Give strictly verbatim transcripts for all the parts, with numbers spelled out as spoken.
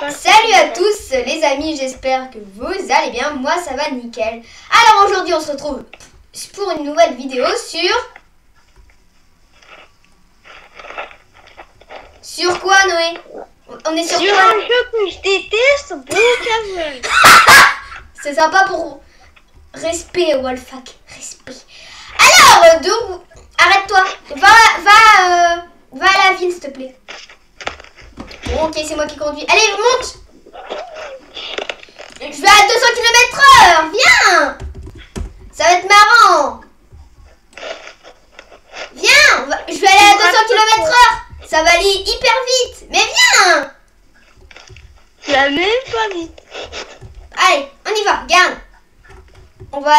Salut à tous les amis, j'espère que vous allez bien, moi ça va nickel. Alors aujourd'hui on se retrouve pour une nouvelle vidéo sur... Sur quoi Noé? On est sur, sur quoi? un jeu que je déteste, Brookhaven. C'est sympa pour... Respect Wolfhack, respect. Alors, donc, arrête-toi, va, va, euh, va à la ville s'il te plaît. Bon ok, c'est moi qui conduis. Allez, monte. Je vais à deux cents kilomètres heure, viens. Ça va être marrant. Viens, va... je vais aller à deux cents kilomètres heure. Ça va aller hyper vite, mais viens. Tu vas même pas vite. Allez, on y va, regarde. On va...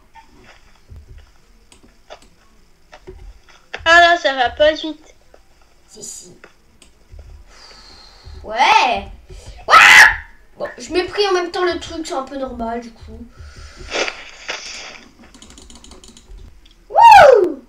Ah là, ça va pas vite. Si, si. Ouais. Ouah. Bon, je m'ai pris en même temps le truc, c'est un peu normal du coup. Wouh.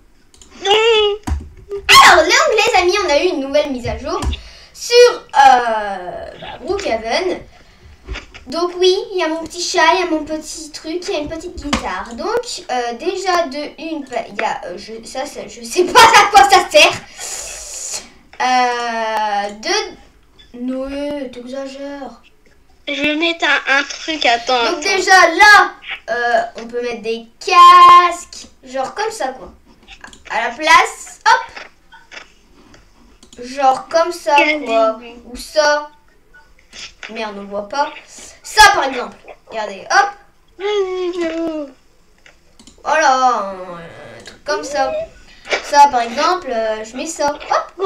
Alors, là, les amis, on a eu une nouvelle mise à jour sur euh, bah, Brookhaven. Donc oui, il y a mon petit chat, il y a mon petit truc, il y a une petite guitare. Donc euh, déjà de une, il y a, euh, je, ça, ça, je sais pas à quoi ça sert. Euh, de, Noé, t'exagères. Je vais mettre un, un truc, attends. Donc attends. déjà là, euh, on peut mettre des casques, genre comme ça quoi. À la place, hop. Genre comme ça quoi, ou ça. Merde, on voit pas. Ça par exemple. Regardez, hop. Voilà, un truc comme ça. Ça par exemple, euh, je mets ça. Hop.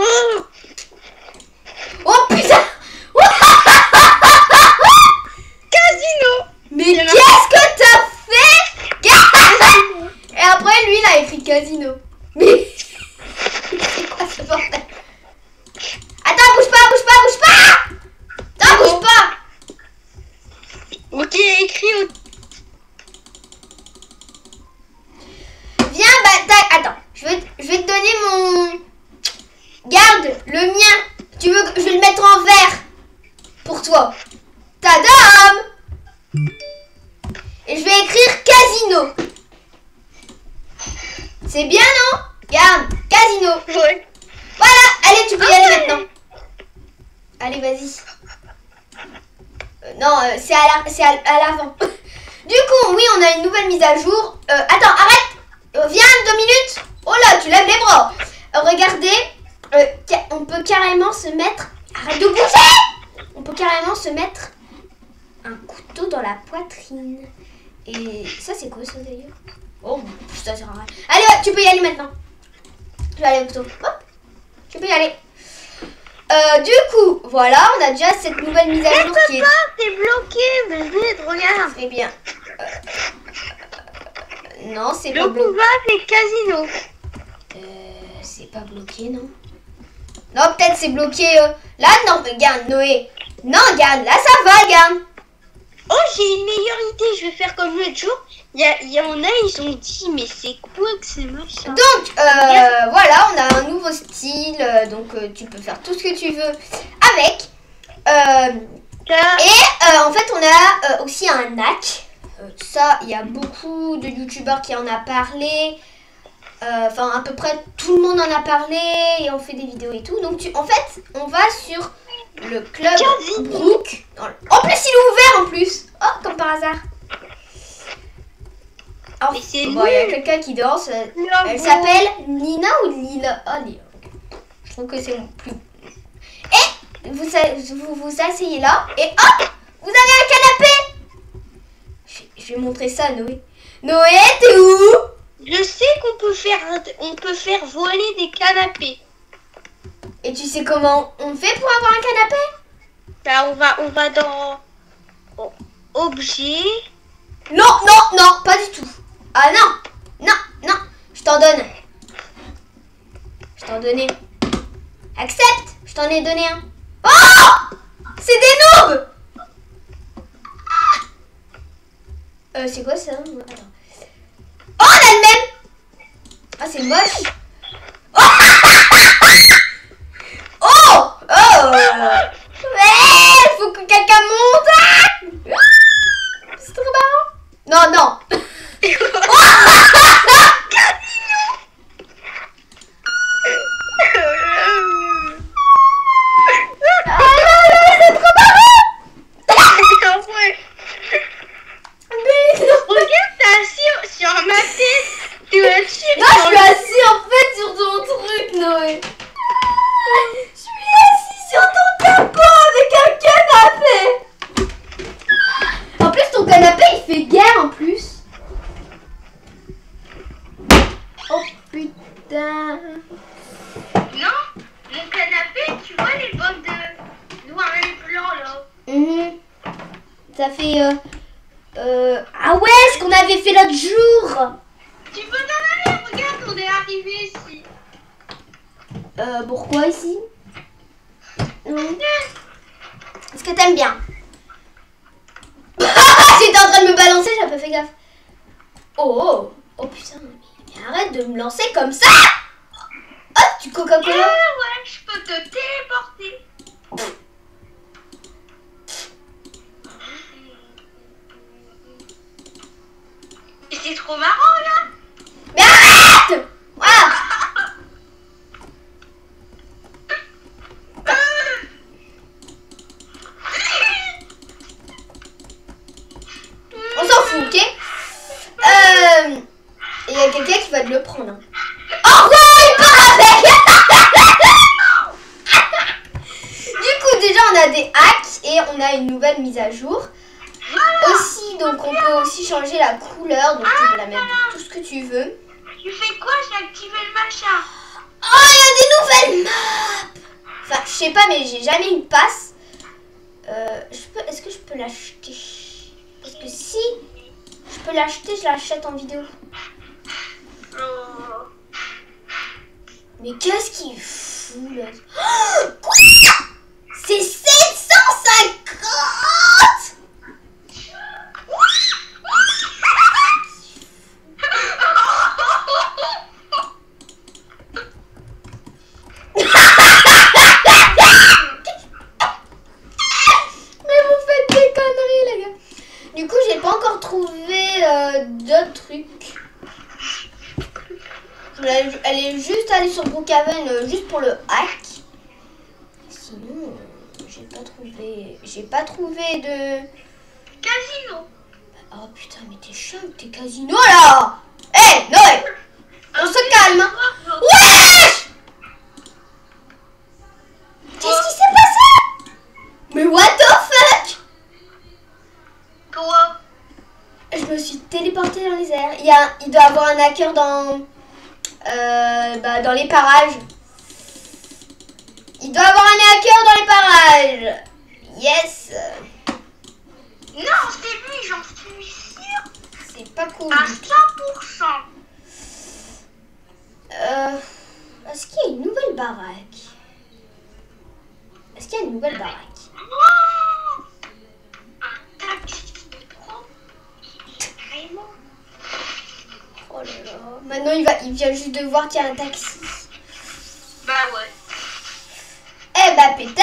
Oh putain. Casino. Mais qu'est-ce que t'as fait? Et après lui il a écrit casino. Mais c'est quoi ce bordel? Attends, bouge pas, bouge pas, bouge pas. Non, bouge pas. Ok, écrit au... Viens, bah, attends, je vais, je vais te donner mon... Garde, le mien. Tu veux que je vais le mettre en vert pour toi. Tadam. Et je vais écrire casino. C'est bien, non? Garde, casino. Ouais. Voilà, allez, tu peux y aller maintenant. Allez, vas-y. Euh, non, euh, c'est à l'avant. La, du coup, oui, on a une nouvelle mise à jour. Euh, attends, arrête. Euh, viens, deux minutes. Oh là, tu lèves les bras. Euh, regardez, euh, on peut carrément se mettre... Arrête de bouger. On peut carrément se mettre un couteau dans la poitrine. Et ça, c'est quoi ça d'ailleurs? Oh, ça sert à rien. Allez, ouais, tu peux y aller maintenant. Je vais aller au couteau. Hop, tu peux y aller. Euh, du coup, voilà, on a déjà cette nouvelle mise à jour qui est... T'es bloqué, mais vite, regarde. Eh bien... Euh, euh, non, c'est pas Le bloqué. combat, c'est casino. Euh, c'est pas bloqué, non? Non, peut-être c'est bloqué... Euh... Là, non, regarde, Noé. Non, regarde, là, ça va, regarde. Oh, j'ai une meilleure idée, je vais faire comme l'autre jour. Il y, y en a, ils ont dit, mais c'est quoi que c'est moche ça? Donc, euh, voilà, on a un nouveau style. Euh, donc, euh, tu peux faire tout ce que tu veux avec. Euh, et euh, en fait, on a euh, aussi un hack. Euh, ça, il y a beaucoup de youtubeurs qui en a parlé. Enfin, euh, à peu près tout le monde en a parlé. Et on fait des vidéos et tout. Donc, tu, en fait, on va sur le club Brook. En plus, il est ouvert en plus. Oh, comme par hasard. Oh, mais c'est bon, il y a quelqu'un qui danse. Non, Elle bon. s'appelle Nina ou Lila? Ah, Lila. Okay. Je trouve que c'est plus. Et vous vous, vous asseyez là. Et hop, vous avez un canapé. Je, je vais montrer ça à Noé. Noé, t'es où? Je sais qu'on peut faire, on peut faire voler des canapés. Et tu sais comment on fait pour avoir un canapé? Là, on va, on va dans oh, objet. Non, non, non, pas du tout. Ah non, non, non, je t'en donne. Je t'en donnais. Accepte, je t'en ai donné un. Oh, c'est des noobs. Euh, c'est quoi ça? Attends. Oh, on a le même. Ah, c'est moche. Oh, oh, oh. Ouais, faut que quelqu'un monte. Ah, c'est trop marrant. Non, non. Ça fait... Euh, euh, ah ouais, ce qu'on avait fait l'autre jour. Tu peux t'en aller, regarde, on est arrivé ici. Euh, pourquoi ici? Est-ce que t'aimes bien? J'étais en train de me balancer, j'ai pas fait gaffe. Oh, oh, oh putain, mais arrête de me lancer comme ça. Oh, tu Coca-Cola? Ouais, ouais, je peux te téléporter. C'est trop marrant là. Mais arrête. Voilà. On s'en fout, ok? Euh... Il y a quelqu'un qui va te le prendre. Hein. Oh ouais, il part avec. Du coup, déjà, on a des hacks et on a une nouvelle mise à jour. Aussi, donc on peut aussi changer la couleur, donc tu peux la mettre de tout ce que tu veux. Tu fais quoi? J'ai activé le machin. Oh, il y a des nouvelles maps. Enfin, je sais pas, mais j'ai jamais une passe. Euh, je peux, est-ce que je peux l'acheter? Parce que si je peux l'acheter, je l'achète en vidéo. Oh. Mais qu'est-ce qu'il fout là? Oh, quoi? C'est sept cent cinquante. Du coup, j'ai pas encore trouvé euh, d'autres trucs. Je voulais aller juste aller sur Brookhaven euh, juste pour le hack. Sinon, euh, j'ai pas trouvé. J'ai pas trouvé de. Casino. Oh putain, mais t'es chiant avec tes casinos là. Hé, hey, Noé, on se calme. Hein. Wesh! Qu'est-ce qui s'est passé? Mais what the fuck? Quoi? Je me suis téléportée dans les airs. Il, y a, il doit y avoir un hacker dans, euh, bah, dans les parages. Il doit y avoir un hacker dans les parages. Yes. Non, c'est lui, j'en suis sûre. C'est pas cool. À cent pour cent. Euh, Est-ce qu'il y a une nouvelle baraque? Est-ce qu'il y a une nouvelle baraque? Oh, un taxi pro. Carrément. Oh là là. Maintenant, il, va, il vient juste de voir qu'il y a un taxi. Bah ouais. Eh bah pétain.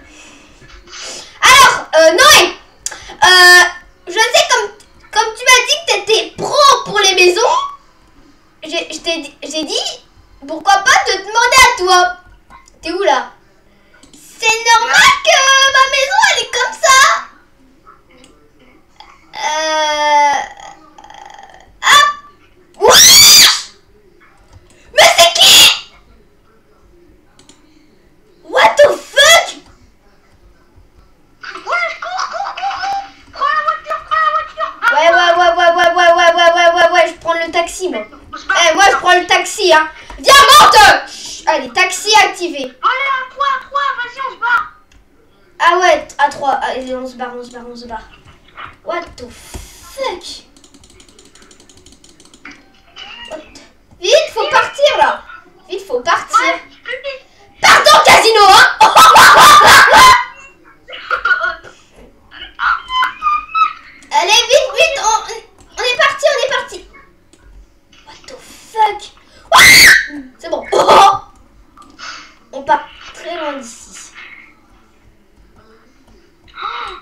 Alors, euh, Noé, euh, je sais comme, comme tu m'as dit que t'étais pro pour les maisons, j'ai dit, pourquoi pas te demander à toi. T'es où là? C'est normal que ma maison elle est comme ça. Euh... Ah. Wesh. Mais c'est qui? What the fuck? Ouais, cours, cours, cours. Prends la voiture, prends la voiture. Ouais, ouais, ouais, ouais, ouais, ouais, ouais, ouais, ouais, ouais, ouais, je prends le taxi, moi. Eh, moi, je prends le taxi, hein. Viens, monte. Chut, allez, taxi activé. Allez, à trois, à trois, vas-y, on se barre. Ah ouais, à trois. Allez, on se barre, on se barre, on se barre. What the fuck? What the... Vite, faut partir, là. Vite, faut partir. Ouais, je peux vite. Pardon, casino, hein. Allez, vite, vite, on, on est parti, on est parti. What the fuck? C'est bon. Oh, on part très loin d'ici.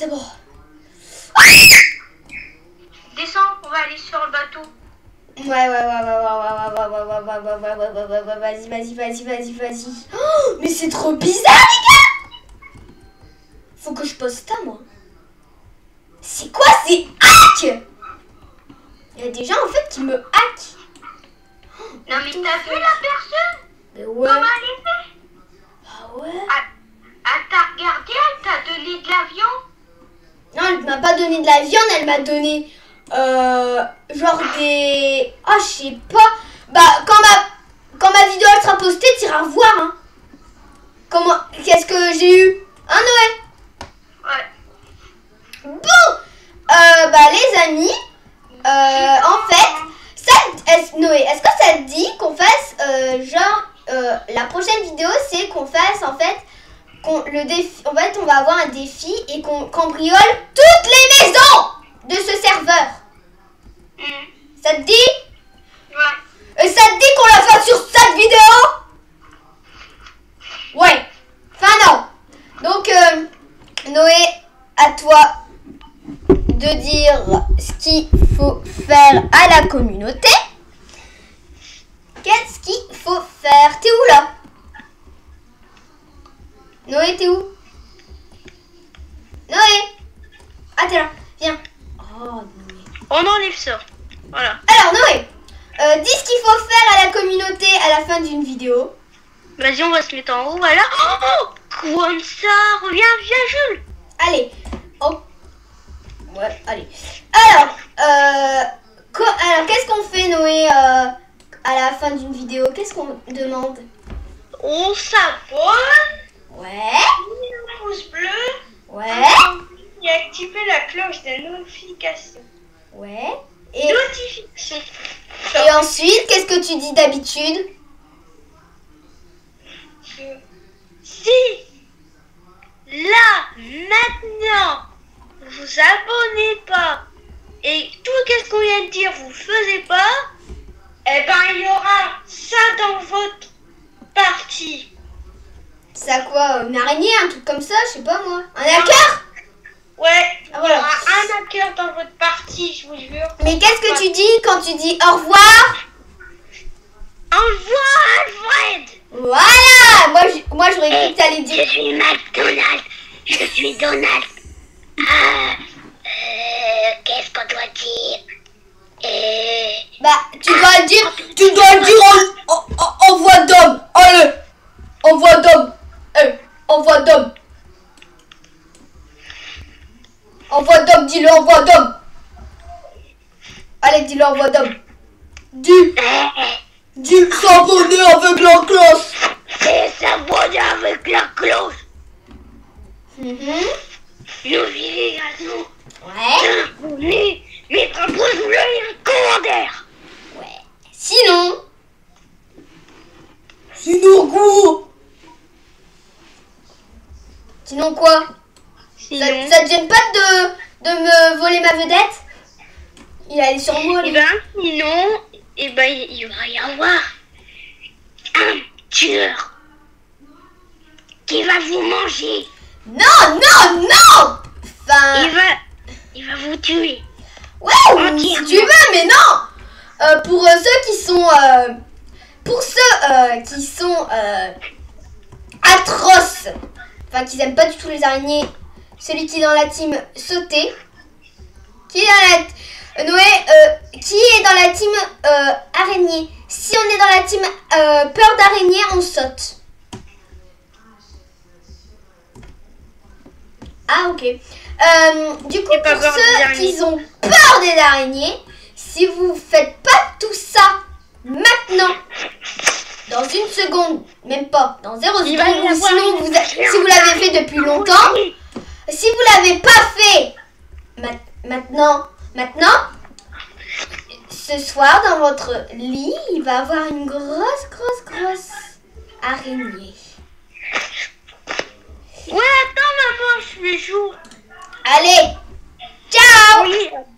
c'est bon. Descends, on va aller sur le bateau. Ouais, ouais, ouais, ouais, ouais, ouais, ouais, ouais, ouais, ouais, ouais, ouais, ouais, ouais, ouais, vas-y, vas-y, vas-y, vas-y, vas-y. Oh, mais c'est trop bizarre, les gars. Faut que je poste ça, moi. C'est quoi ces hacks? Il y a des gens, en fait, qui me hackent. Non, mais t'as vu la personne? Mais ouais. Comment elle est faite? Ah ouais? Elle t'a regardé, elle t'a donné de la viande? Non, elle m'a pas donné de la viande, elle m'a donné... Euh, genre des... Ah, je sais pas. Bah, quand ma, quand ma vidéo elle sera postée, tu iras voir. Hein. Comment... Qu'est-ce que j'ai eu? Hein, Noé? Ouais. Bon. Euh, bah, les amis. Euh, en fait, ça... Est Noé, est-ce que ça te dit qu'on fasse... Euh, genre... Euh, la prochaine vidéo, c'est qu'on fasse, en fait... Qu'on, le défi, en fait, on va avoir un défi et qu'on cambriole toutes les maisons de ce serveur. Mmh. Ça te dit? Ouais. Et ça te dit qu'on la fasse sur cette vidéo? Ouais. Enfin non. Donc, euh, Noé, à toi de dire ce qu'il faut faire à la communauté. Qu'est-ce qu'il faut faire? T'es où là? Noé, t'es où? Noé? Ah, t'es là. Viens. Oh, Noé. On enlève ça. Voilà. Alors, Noé, euh, dis ce qu'il faut faire à la communauté à la fin d'une vidéo. Vas-y, on va se mettre en haut, voilà. Oh, comme ça. Reviens, viens, Jules. Allez. Oh. Ouais, allez. Alors, euh, alors qu'est-ce qu'on fait, Noé, euh, à la fin d'une vidéo? Qu'est-ce qu'on demande? On s'abonne. Ouais. Un pouce bleu. Ouais. Et activer la cloche de notification. Ouais. Et, Notification. et ensuite, qu'est-ce que tu dis d'habitude? Si là, maintenant, vous vous abonnez pas et tout qu'est-ce qu'on vient de dire, vous faisiez pas, eh ben il y aura ça dans votre partie. Ça quoi? Une araignée, un truc comme ça? Je sais pas moi. Un hacker? Ouais, Ah, voilà. il y aura un hacker dans votre partie, je vous jure. Mais qu'est-ce que tu dis quand tu dis au revoir? Au revoir, Alfred. Voilà. Moi, je, moi j'aurais cru que t'allais dire... Je suis McDonald's. Je suis Donald. Ah, euh, qu'est-ce qu'on doit dire? euh... Bah, tu dois le dire... Tu dois le dire en, en, en, en voix d'homme. Allez. En voix d'homme. Eh, en voix d'homme. En voix d'homme, dis-le en voix d'homme. Allez, dis-le en voix d'homme. Dis. Dis s'abonner avec la cloche. Et s'abonner avec la cloche. Mm-hmm. N'oubliez également Ouais. d'abonner, mettre un pouce bleu et un commentaire. Ouais. Sinon. Sinon quoi? Sinon quoi? Sinon, Ça, ça te gêne pas de, de me voler ma vedette? Il allait sur moi, eh lui. ben, sinon, eh ben, il va y avoir un tueur qui va vous manger. Non, non, non. Enfin... Il va, il va vous tuer. Ouais, si tu veux, mais non. euh, Pour euh, ceux qui sont... Euh, pour ceux euh, qui sont euh, atroces, enfin, qui n'aiment pas du tout les araignées, celui qui est dans la team sauter, qui est dans la... Euh, Noé, euh, qui est dans la team euh, araignée. Si on est dans la team euh, peur d'araignée, on saute. Ah, ok. Euh, du coup, pas pour peur des ceux araignées. qui ont peur des araignées, si vous faites pas tout ça maintenant, dans une seconde, même pas, dans zéro Il va y seconde, ou avoir sinon, une vous a- si vous l'avez fait depuis longtemps, si vous l'avez pas fait ma- maintenant, maintenant, ce soir dans votre lit, il va avoir une grosse, grosse, grosse araignée. Ouais, attends, maman, je fais jour. Allez, ciao! Oui.